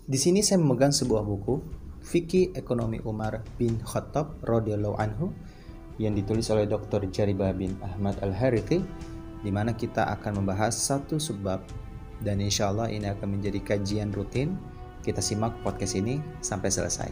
Di sini saya memegang sebuah buku, Fikih Ekonomi Umar bin Khattab radhiyallahu anhu, yang ditulis oleh Dr. Jaribah bin Ahmad Al-Harithi, di mana kita akan membahas satu subbab, dan insya Allah ini akan menjadi kajian rutin. Kita simak podcast ini sampai selesai.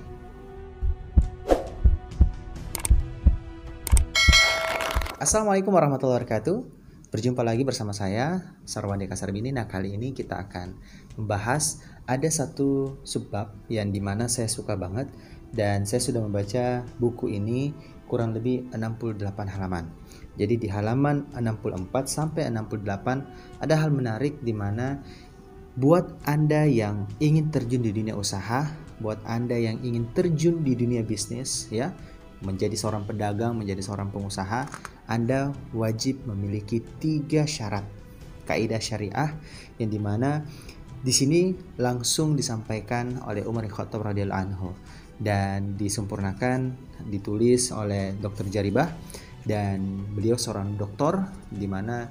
Assalamualaikum warahmatullahi wabarakatuh. Berjumpa lagi bersama saya, Sarwandi Kasarbini. Nah, kali ini kita akan membahas ada satu subbab yang dimana saya suka banget, dan saya sudah membaca buku ini kurang lebih 68 halaman. Jadi di halaman 64 sampai 68 ada hal menarik di mana buat Anda yang ingin terjun di dunia usaha, buat Anda yang ingin terjun di dunia bisnis, ya, menjadi seorang pedagang, menjadi seorang pengusaha, Anda wajib memiliki 3 syarat kaidah syariah yang dimana di sini langsung disampaikan oleh Umar bin Khattab radhiyallahu anhu dan disempurnakan, ditulis oleh Dr. Jaribah, dan beliau seorang doktor di mana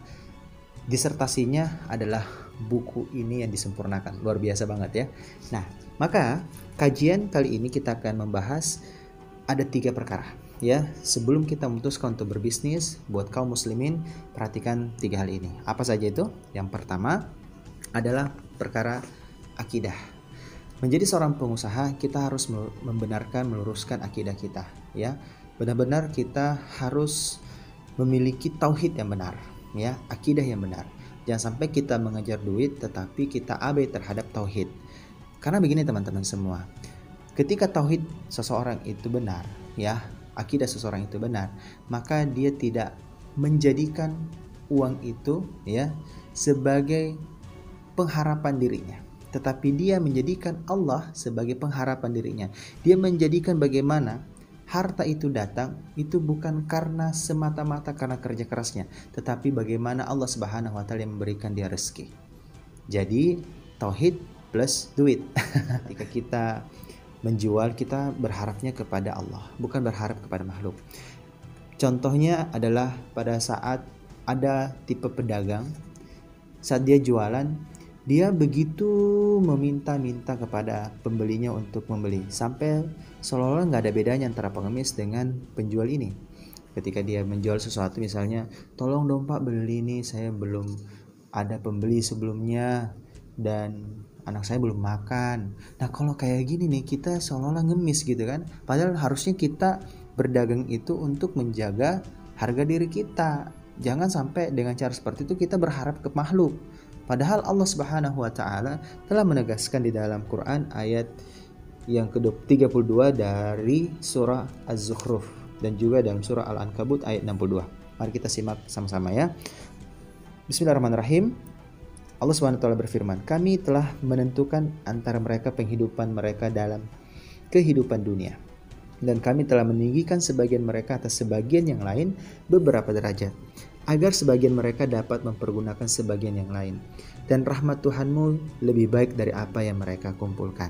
disertasinya adalah buku ini yang disempurnakan. Luar biasa banget ya. Nah, maka kajian kali ini kita akan membahas ada 3 perkara. Ya, sebelum kita memutuskan untuk berbisnis, buat kaum muslimin, perhatikan 3 hal ini. Apa saja itu? Yang pertama adalah perkara akidah. Menjadi seorang pengusaha, kita harus membenarkan, meluruskan akidah kita, ya. Benar-benar kita harus memiliki tauhid yang benar, ya, akidah yang benar. Jangan sampai kita mengejar duit tetapi kita abai terhadap tauhid. Karena begini teman-teman semua, ketika tauhid seseorang itu benar, ya, akidah seseorang itu benar, maka dia tidak menjadikan uang itu, ya, sebagai pengharapan dirinya, tetapi dia menjadikan Allah sebagai pengharapan dirinya. Dia menjadikan bagaimana harta itu datang itu bukan karena semata-mata karena kerja kerasnya, tetapi bagaimana Allah Subhanahu wa taala yang memberikan dia rezeki. Jadi tauhid plus duit. Jika kita menjual, kita berharapnya kepada Allah, bukan berharap kepada makhluk. Contohnya adalah pada saat ada tipe pedagang, saat dia jualan, dia begitu meminta-minta kepada pembelinya untuk membeli, sampai seolah-olah nggak ada bedanya antara pengemis dengan penjual ini. Ketika dia menjual sesuatu, misalnya, tolong dong Pak beli ini, saya belum ada pembeli sebelumnya dan anak saya belum makan. Nah, kalau kayak gini nih, kita seolah-olah ngemis gitu kan. Padahal harusnya kita berdagang itu untuk menjaga harga diri kita. Jangan sampai dengan cara seperti itu kita berharap ke makhluk. Padahal Allah Subhanahu wa taala telah menegaskan di dalam Quran ayat yang ke-32 dari surah Az-Zukhruf dan juga dalam surah Al-Ankabut ayat 62. Mari kita simak sama-sama ya. Bismillahirrahmanirrahim. Allah SWT berfirman, kami telah menentukan antara mereka penghidupan mereka dalam kehidupan dunia, dan kami telah meninggikan sebagian mereka atas sebagian yang lain beberapa derajat, agar sebagian mereka dapat mempergunakan sebagian yang lain, dan rahmat Tuhanmu lebih baik dari apa yang mereka kumpulkan.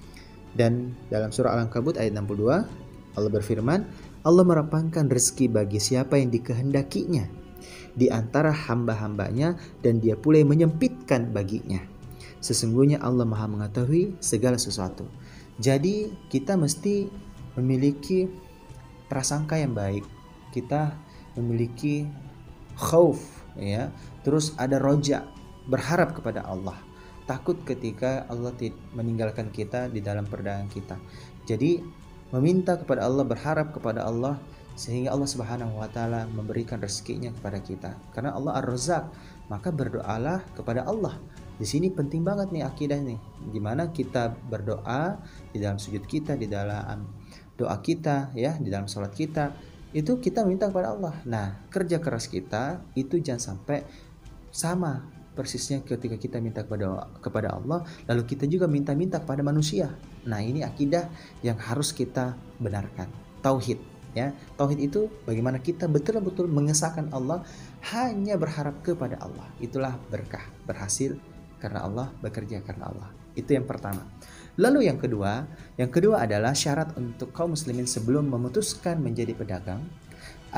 Dan dalam surah Al-Ankabut ayat 62, Allah berfirman, Allah merapangkan rezeki bagi siapa yang dikehendakinya di antara hamba-hambanya, dan dia pula yang menyempitkan baginya. Sesungguhnya Allah Maha mengetahui segala sesuatu. Jadi kita mesti memiliki prasangka yang baik. Kita memiliki khauf, ya. Terus ada roja, berharap kepada Allah. Takut ketika Allah meninggalkan kita di dalam perdagangan kita. Jadi meminta kepada Allah, berharap kepada Allah, sehingga Allah Subhanahu wa taala memberikan rezekinya kepada kita. Karena Allah Ar-Razzaq, maka berdoalah kepada Allah. Di sini penting banget nih akidah nih. Gimana kita berdoa di dalam sujud kita, di dalam doa kita, ya, di dalam salat kita, itu kita minta kepada Allah. Nah, kerja keras kita itu jangan sampai sama persisnya ketika kita minta kepada Allah, lalu kita juga minta-minta kepada manusia. Nah, ini akidah yang harus kita benarkan. Tauhid. Ya, tauhid itu bagaimana kita betul-betul mengesahkan Allah, hanya berharap kepada Allah. Itulah berkah, berhasil karena Allah, bekerja karena Allah. Itu yang pertama. Lalu yang kedua adalah syarat untuk kaum muslimin sebelum memutuskan menjadi pedagang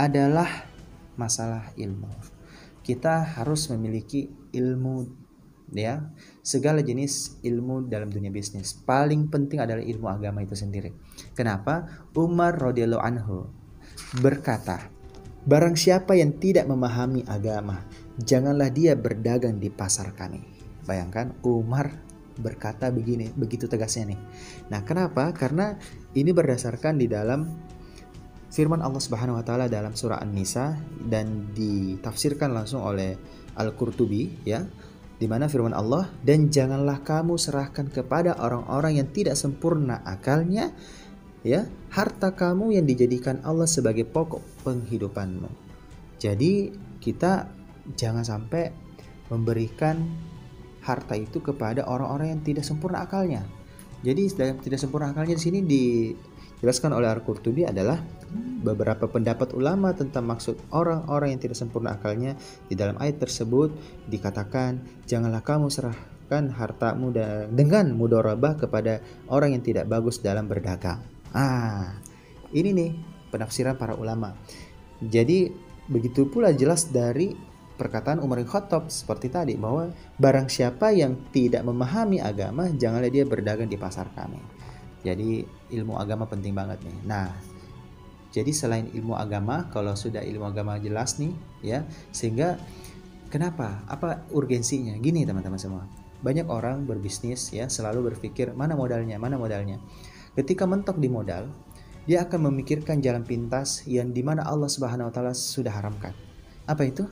adalah masalah ilmu. Kita harus memiliki ilmu ya segala jenis ilmu dalam dunia bisnis. Paling penting adalah ilmu agama itu sendiri. Kenapa? Umar radhiyallahu anhu berkata, barang siapa yang tidak memahami agama, janganlah dia berdagang di pasar kami. Bayangkan Umar berkata begini, begitu tegasnya nih. Nah, kenapa? Karena ini berdasarkan di dalam firman Allah Subhanahu wa taala dalam surah An-Nisa dan ditafsirkan langsung oleh Al-Qurtubi, ya. Di mana firman Allah, dan janganlah kamu serahkan kepada orang-orang yang tidak sempurna akalnya, ya, harta kamu yang dijadikan Allah sebagai pokok penghidupanmu. Jadi kita jangan sampai memberikan harta itu kepada orang-orang yang tidak sempurna akalnya. Jadi tidak sempurna akalnya di sini dijelaskan oleh Al-Qurtubi adalah beberapa pendapat ulama tentang maksud orang-orang yang tidak sempurna akalnya. Di dalam ayat tersebut dikatakan, janganlah kamu serahkan hartamu dengan mudharabah kepada orang yang tidak bagus dalam berdagang. Ini nih penafsiran para ulama. Jadi begitu pula jelas dari perkataan Umar bin Khattab seperti tadi, bahwa barang siapa yang tidak memahami agama, janganlah dia berdagang di pasar kami. Jadi ilmu agama penting banget nih. Nah, jadi selain ilmu agama, kalau sudah ilmu agama jelas nih, ya, sehingga kenapa? Apa urgensinya? Gini teman-teman semua, banyak orang berbisnis ya selalu berpikir mana modalnya. Ketika mentok di modal, dia akan memikirkan jalan pintas yang dimana Allah Subhanahu wa taala sudah haramkan. Apa itu?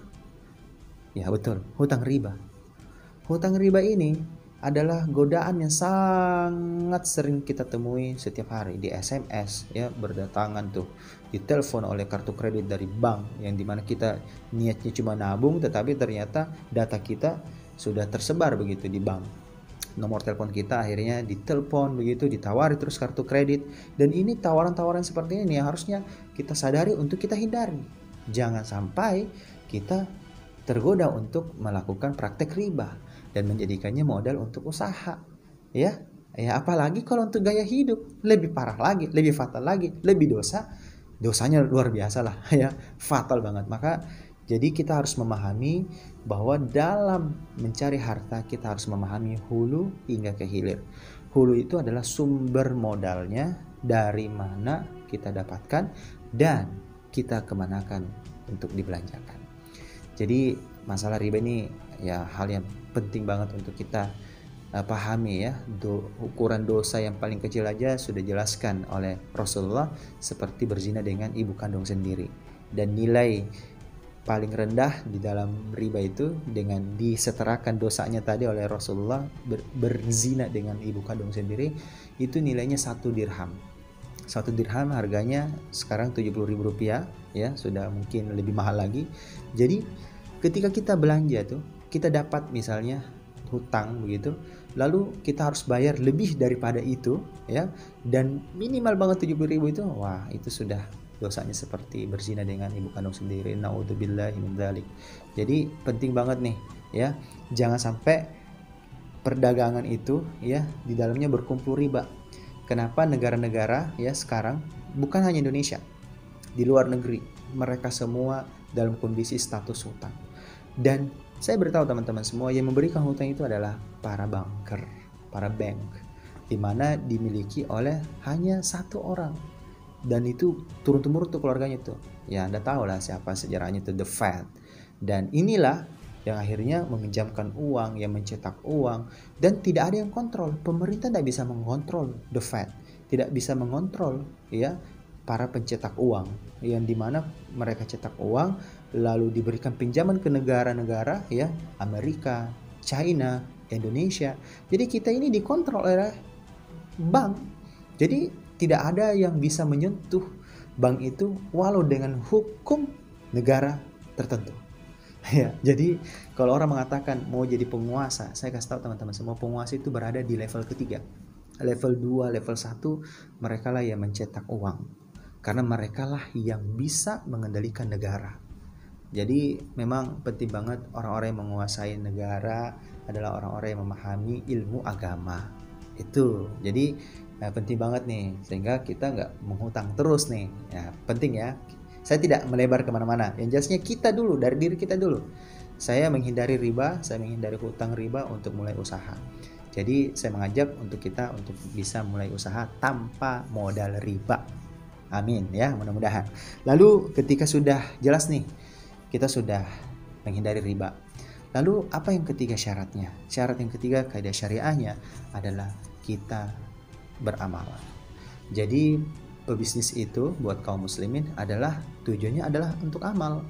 Ya betul, hutang riba. Hutang riba ini adalah godaan yang sangat sering kita temui setiap hari di SMS, ya, berdatangan tuh, ditelepon oleh kartu kredit dari bank yang dimana kita niatnya cuma nabung, tetapi ternyata data kita sudah tersebar begitu di bank. Nomor telepon kita akhirnya ditelepon begitu, ditawari terus kartu kredit, dan ini tawaran-tawaran seperti ini yang harusnya kita sadari untuk kita hindari. Jangan sampai kita tergoda untuk melakukan praktek riba dan menjadikannya modal untuk usaha, ya apalagi kalau untuk gaya hidup lebih parah lagi, lebih fatal lagi, lebih dosanya luar biasa lah, ya fatal banget. Maka jadi kita harus memahami bahwa dalam mencari harta kita harus memahami hulu hingga ke hilir. Hulu itu adalah sumber modalnya, dari mana kita dapatkan dan kita kemanakan untuk dibelanjakan. Jadi masalah riba ini ya hal yang penting banget untuk kita pahami, ya. Ukuran dosa yang paling kecil aja sudah jelaskan oleh Rasulullah, seperti berzina dengan ibu kandung sendiri. Dan nilai paling rendah di dalam riba itu dengan disetarakan dosanya tadi oleh Rasulullah, berzina dengan ibu kandung sendiri, itu nilainya 1 dirham. 1 dirham harganya sekarang Rp70.000, ya, sudah mungkin lebih mahal lagi. Jadi ketika kita belanja tuh, kita dapat misalnya hutang begitu, lalu kita harus bayar lebih daripada itu, ya, dan minimal banget 70.000 itu, wah itu sudah dosanya seperti berzina dengan ibu kandung sendiri. Naudzubillahi min dzalik. Jadi penting banget nih, ya, jangan sampai perdagangan itu, ya, di dalamnya berkumpul riba. Kenapa negara-negara, ya, sekarang bukan hanya Indonesia, di luar negeri mereka semua dalam kondisi status hutang. Dan saya beritahu teman-teman semua, yang memberikan hutang itu adalah para banker, para bank, di mana dimiliki oleh hanya 1 orang, dan itu turun-temurun tuh keluarganya tuh. Ya Anda tahu lah siapa sejarahnya, itu The Fed. Dan inilah yang akhirnya meminjamkan uang, yang mencetak uang, dan tidak ada yang kontrol. Pemerintah tidak bisa mengontrol The Fed, tidak bisa mengontrol, ya, para pencetak uang, yang dimana mereka cetak uang lalu diberikan pinjaman ke negara-negara, ya, Amerika, China, Indonesia. Jadi kita ini dikontrol oleh bank. Jadi tidak ada yang bisa menyentuh bank itu walau dengan hukum negara tertentu. Ya, jadi kalau orang mengatakan mau jadi penguasa, saya kasih tahu teman-teman semua, penguasa itu berada di level ketiga. Level 2, level 1, mereka lah yang mencetak uang. Karena mereka lah yang bisa mengendalikan negara. Jadi memang penting banget orang-orang yang menguasai negara adalah orang-orang yang memahami ilmu agama. Itu. Jadi penting banget nih, sehingga kita nggak menghutang terus nih. Ya, penting ya. Saya tidak melebar kemana-mana. Yang jelasnya kita dulu, dari diri kita dulu. Saya menghindari riba, saya menghindari hutang riba untuk mulai usaha. Jadi saya mengajak untuk kita untuk bisa mulai usaha tanpa modal riba. Amin ya, mudah-mudahan. Lalu ketika sudah jelas nih, kita sudah menghindari riba. Lalu apa yang ketiga syaratnya? Syarat yang ketiga kaidah syariahnya adalah kita beramal. Jadi pebisnis itu buat kaum muslimin adalah tujuannya adalah untuk amal.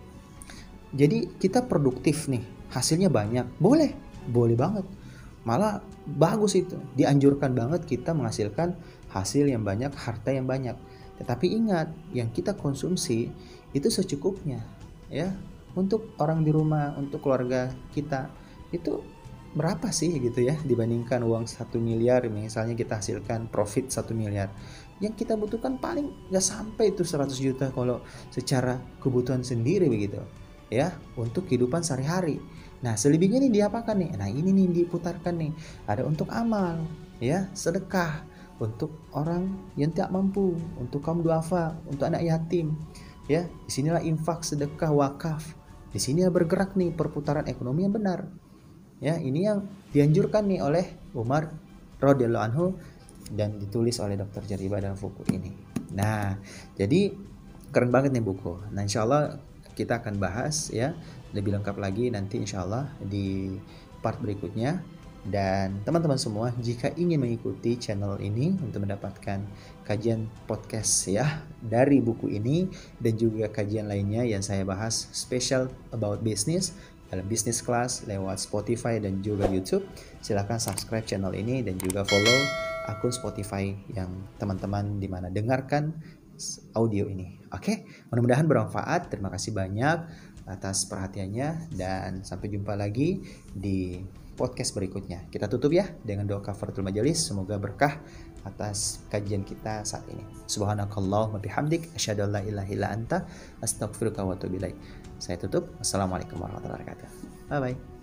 Jadi kita produktif nih, hasilnya banyak, boleh banget. Malah bagus itu, dianjurkan banget kita menghasilkan hasil yang banyak, harta yang banyak. Tetapi ingat, yang kita konsumsi itu secukupnya, ya. Untuk orang di rumah, untuk keluarga kita itu berapa sih gitu ya, dibandingkan uang 1 miliar misalnya kita hasilkan profit 1 miliar. Yang kita butuhkan paling nggak sampai itu 100 juta kalau secara kebutuhan sendiri begitu, ya, untuk kehidupan sehari-hari. Nah, selebihnya nih diapakan nih? Nah, ini nih diputarkan nih. Ada untuk amal, ya, sedekah, untuk orang yang tidak mampu, untuk kaum duafa, untuk anak yatim. Ya, disinilah infak, sedekah, wakaf. Di sini bergerak nih perputaran ekonomi yang benar. Ya, ini yang dianjurkan nih oleh Umar radhiyallahu anhu dan ditulis oleh Dr. Jariba dalam buku ini. Nah, jadi keren banget nih buku. Nah, insya Allah kita akan bahas ya lebih lengkap lagi nanti insya Allah di part berikutnya. Dan teman-teman semua, jika ingin mengikuti channel ini untuk mendapatkan kajian podcast ya dari buku ini dan juga kajian lainnya yang saya bahas special about business dalam business class lewat Spotify dan juga YouTube, silahkan subscribe channel ini dan juga follow akun Spotify yang teman-teman dimana dengarkan audio ini. Oke, mudah-mudahan bermanfaat. Terima kasih banyak atas perhatiannya dan sampai jumpa lagi di podcast berikutnya. Kita tutup ya dengan doa kafaratul majelis. Semoga berkah atas kajian kita saat ini. Subhanakallahumma bihamdik asyhadu an la ilaha illa anta astaghfiruka wa atubu ilaik. Saya tutup. Assalamualaikum warahmatullahi wabarakatuh. Bye bye.